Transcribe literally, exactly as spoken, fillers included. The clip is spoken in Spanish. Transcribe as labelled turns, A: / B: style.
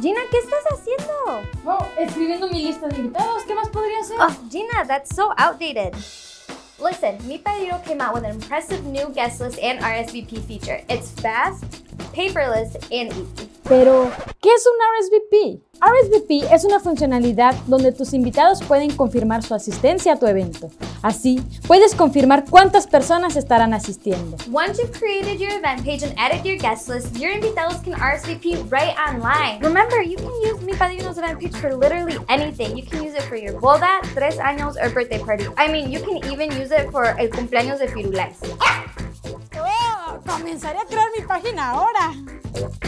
A: Gina, ¿qué estás haciendo?
B: Oh, escribiendo mi lista de invitados. ¿Qué más podría hacer?
A: Oh, Gina, that's so outdated. Listen, Mi Padrino came out with an impressive new guest list and R S V P feature. It's fast, paperless, and easy.
B: Pero, ¿qué es un R S V P? R S V P es una funcionalidad donde tus invitados pueden confirmar su asistencia a tu evento. Así, puedes confirmar cuántas personas estarán asistiendo.
A: Once you've created your event page and added your guest list, your invitados can R S V P right online. Remember, you can use Mi Padrino's event page for literally anything. You can use it for your boda, tres años, or birthday party. I mean, you can even use it for el cumpleaños de Firulais.
B: Oh, comenzaré a crear mi página ahora.